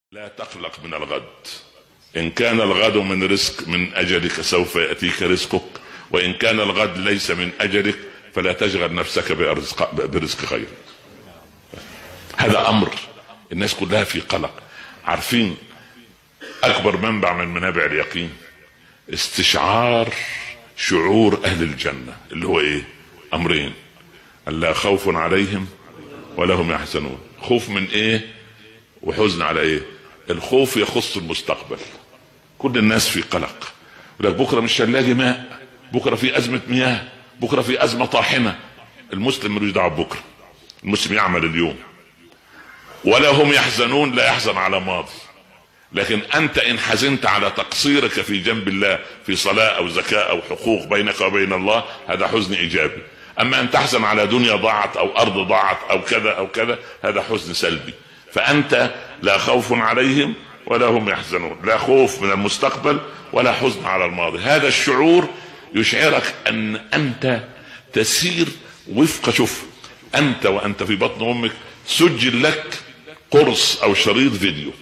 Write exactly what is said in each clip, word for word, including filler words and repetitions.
لا تقلق من الغد، إن كان الغد من رزق من أجلك سوف يأتيك رزقك، وإن كان الغد ليس من أجلك فلا تشغل نفسك برزق, برزق غيرك. هذا أمر الناس كلها في قلق. عارفين أكبر منبع من منابع اليقين استشعار شعور أهل الجنة اللي هو إيه؟ أمرين: ألا خوف عليهم ولا هم يحزنون. خوف من إيه وحزن على إيه؟ الخوف يخص المستقبل، كل الناس في قلق، ولك بكرة مش هنلاقي ماء، بكرة في أزمة مياه، بكرة في أزمة طاحنة. المسلم ملوش دعوة بكرة، المسلم يعمل اليوم. ولا هم يحزنون، لا يحزن على ماضي، لكن أنت إن حزنت على تقصيرك في جنب الله في صلاة أو زكاة أو حقوق بينك وبين الله، هذا حزن إيجابي. أما أن تحزن على دنيا ضاعت أو أرض ضاعت أو كذا أو كذا، هذا حزن سلبي. فأنت لا خوف عليهم ولا هم يحزنون، لا خوف من المستقبل ولا حزن على الماضي. هذا الشعور يشعرك أن أنت تسير وفق، شوف أنت وأنت في بطن أمك سجل لك قرص أو شريط فيديو،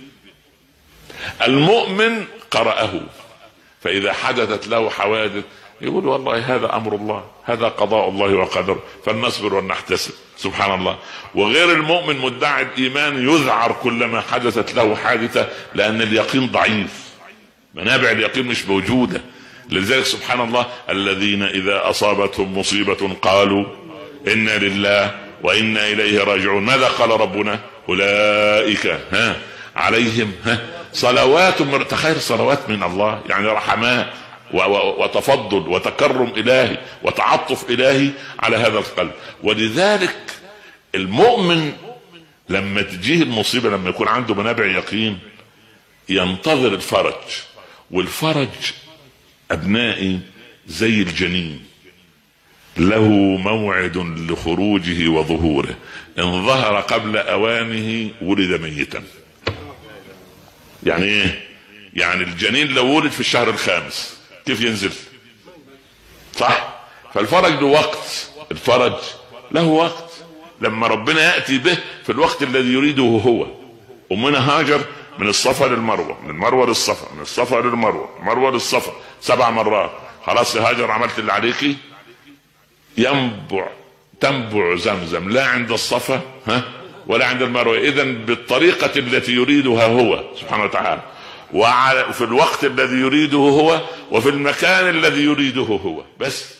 المؤمن قرأه، فإذا حدثت له حوادث يقول والله هذا أمر الله، هذا قضاء الله وقدره، فلنصبر ولنحتسب. سبحان الله. وغير المؤمن مدعي الإيمان يذعر كلما حدثت له حادثة، لأن اليقين ضعيف، منابع اليقين مش موجودة. لذلك سبحان الله الذين إذا أصابتهم مصيبة قالوا إنا لله وإنا إليه راجعون. ماذا قال ربنا؟ أولئك ها عليهم ها صلوات من، تخيل صلوات من الله، يعني رحمات وتفضل وتكرم إلهي وتعطف إلهي على هذا القلب. ولذلك المؤمن لما تجيه المصيبة، لما يكون عنده منابع يقين، ينتظر الفرج. والفرج أبنائي زي الجنين، له موعد لخروجه وظهوره، إن ظهر قبل أوانه ولد ميتا. يعني إيه؟ يعني الجنين لو ولد في الشهر الخامس كيف ينزل؟ صح؟ فالفرج له وقت، الفرج له وقت لما ربنا يأتي به في الوقت الذي يريده هو. أمنا هاجر من الصفا للمروة، من المروة للصفا، من الصفا للمروة، مروة للصفا سبع مرات. خلاص يا هاجر عملت اللي عليكي. ينبع تنبع زمزم لا عند الصفا ها ولا عند المروة، إذن بالطريقة التي يريدها هو سبحانه وتعالى، وفي الوقت الذي يريده هو، وفي المكان الذي يريده هو. بس